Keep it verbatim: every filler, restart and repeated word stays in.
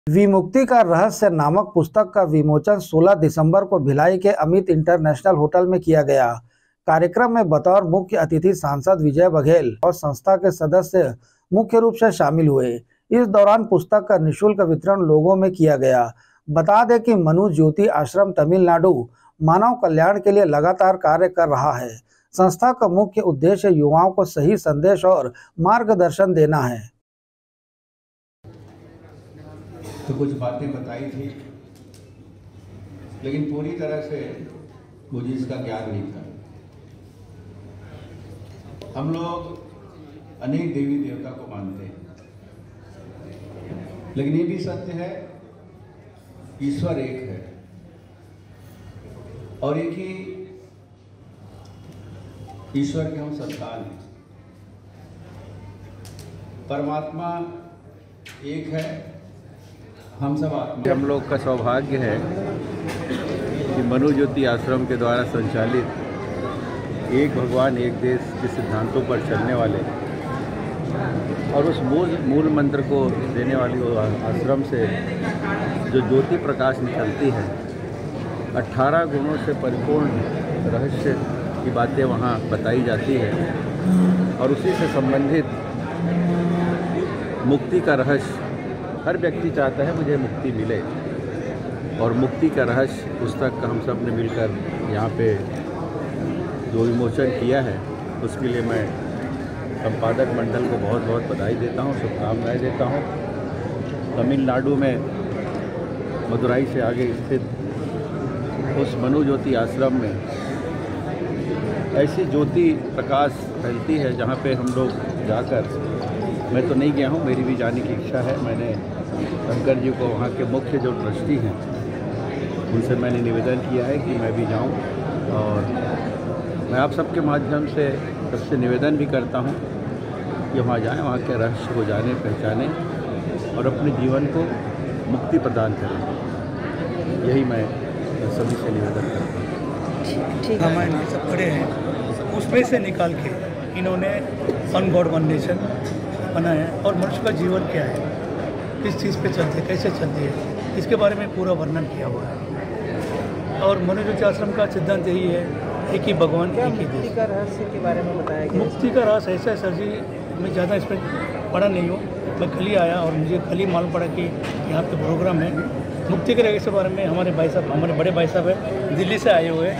विमुक्ति का रहस्य नामक पुस्तक का विमोचन सोलह दिसंबर को भिलाई के अमित इंटरनेशनल होटल में किया गया। कार्यक्रम में बतौर मुख्य अतिथि सांसद विजय बघेल और संस्था के सदस्य मुख्य रूप से शामिल हुए। इस दौरान पुस्तक का निःशुल्क वितरण लोगों में किया गया। बता दें कि मनु ज्योति आश्रम तमिलनाडु मानव कल्याण के लिए लगातार कार्य कर रहा है। संस्था का मुख्य उद्देश्य युवाओं को सही संदेश और मार्गदर्शन देना है। तो कुछ बातें बताई थी, लेकिन पूरी तरह से मुझे इसका ज्ञान नहीं था। हम लोग अनेक देवी देवता को मानते हैं, लेकिन ये भी सत्य है ईश्वर एक है और एक ही ईश्वर के हम संतान हैं। परमात्मा एक है, हम सब आत्मा। हम लोग का सौभाग्य है कि मनु ज्योति आश्रम के द्वारा संचालित एक भगवान एक देश के सिद्धांतों पर चलने वाले और उस मूल मूल मंत्र को देने वाली आश्रम से जो ज्योति प्रकाश निकलती है, अठारह गुणों से परिपूर्ण रहस्य की बातें वहाँ बताई जाती है और उसी से संबंधित मुक्ति का रहस्य। हर व्यक्ति चाहता है मुझे मुक्ति मिले और मुक्ति का रहस्य पुस्तक का हम सब ने मिलकर यहाँ पे जो विमोचन किया है, उसके लिए मैं संपादक मंडल को बहुत बहुत बधाई देता हूँ, शुभकामनाएं देता हूँ। तमिलनाडु में मदुराई से आगे स्थित उस मनु ज्योति आश्रम में ऐसी ज्योति प्रकाश फैलती है जहाँ पे हम लोग जाकर, मैं तो नहीं गया हूँ, मेरी भी जाने की इच्छा है। मैंने शंकर जी को, वहाँ के मुख्य जो ट्रस्टी हैं, उनसे मैंने निवेदन किया है कि मैं भी जाऊँ और मैं आप सबके माध्यम से सबसे निवेदन भी करता हूँ कि वहाँ जाएं, वहाँ के रहस्य को जाने पहचानें और अपने जीवन को मुक्ति प्रदान करें। यही मैं सभी से निवेदन करता हूँ। ठीक हमारे सब पढ़े हैं, उसमें से निकाल के इन्होंने वन गॉड वन नेशन बनाया है और मनुष्य का जीवन क्या है, किस चीज़ पे चलते है, कैसे चलती है, इसके बारे में पूरा वर्णन किया हुआ है। और मनु ज्योति आश्रम का सिद्धांत यही है, एक ही भगवान, एक ही देश। मुक्ति का रहस्य के बारे में बताया गया। मुक्ति का रहस्य ऐसा है सर जी, मैं ज़्यादा इस पर पढ़ा नहीं हूँ। मैं कल ही आया और मुझे कल ही मालूम पड़ा कि यहाँ पे प्रोग्राम है। मुक्ति के रहस्य के बारे में हमारे भाई साहब, हमारे बड़े भाई साहब है, दिल्ली से आए हुए हैं।